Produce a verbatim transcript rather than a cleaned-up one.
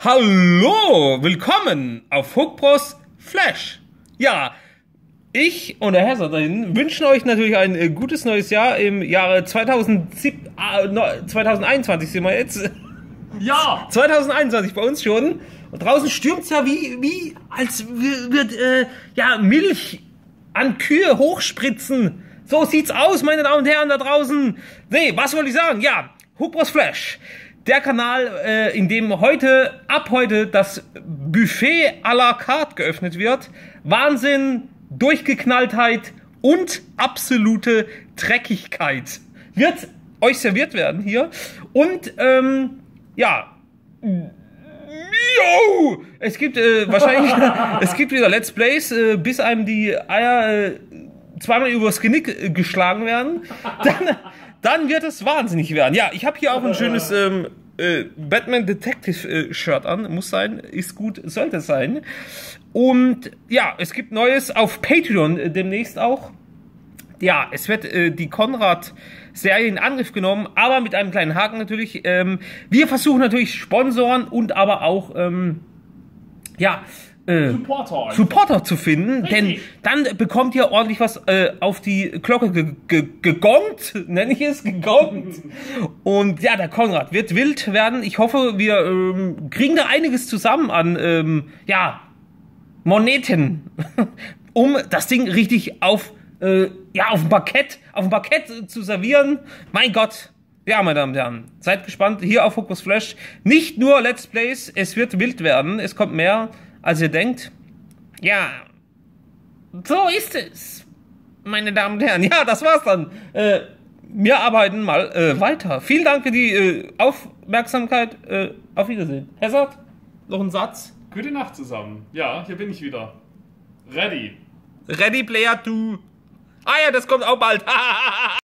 Hallo, willkommen auf Hookbros Flash. Ja, ich und der Herr da hinten wünschen euch natürlich ein äh, gutes neues Jahr im Jahre zweitausendsieben, äh, no, zweitausendeinundzwanzig sind wir jetzt. Ja! zweitausendeinundzwanzig bei uns schon. Und draußen stürmt's ja wie, wie als wird äh, ja, Milch an Kühe hochspritzen. So sieht's aus, meine Damen und Herren da draußen. Nee, was wollte ich sagen? Ja, Hookbros Flash. Der Kanal, äh, in dem heute, ab heute, das Buffet à la carte geöffnet wird. Wahnsinn, Durchgeknalltheit und absolute Dreckigkeit wird euch serviert werden hier. Und, ähm, ja, yo, es gibt äh, wahrscheinlich, es gibt wieder Let's Plays, äh, bis einem die Eier äh, zweimal übers Genick äh, geschlagen werden. Dann, dann wird es wahnsinnig werden. Ja, ich habe hier auch ein schönes ähm, äh, Batman Detective äh, Shirt an. Muss sein, ist gut, sollte sein. Und ja, es gibt Neues auf Patreon äh, demnächst auch. Ja, es wird äh, die Konrad-Serie in Angriff genommen, aber mit einem kleinen Haken natürlich. Ähm, wir versuchen natürlich Sponsoren und aber auch ähm, ja, äh, Supporter, Supporter zu finden, Richtig. denn dann bekommt ihr ordentlich was äh, auf die Glocke ge ge gegongt, nenne ich es, gegongt. Und ja, der Konrad wird wild werden. Ich hoffe, wir ähm, kriegen da einiges zusammen an ähm, ja, Moneten, um das Ding richtig auf Äh, ja, auf dem Parkett, auf dem Parkett äh, zu servieren. Mein Gott. Ja, meine Damen und Herren, seid gespannt hier auf Hookbros Flash. Nicht nur Let's Plays, es wird wild werden. Es kommt mehr, als ihr denkt. Ja, so ist es, meine Damen und Herren. Ja, das war's dann. Äh, wir arbeiten mal äh, weiter. Vielen Dank für die äh, Aufmerksamkeit. Äh, auf Wiedersehen. Herr Satt, noch ein Satz? Gute Nacht zusammen. Ja, hier bin ich wieder. Ready. Ready Player zwei. Ah ja, das kommt auch bald.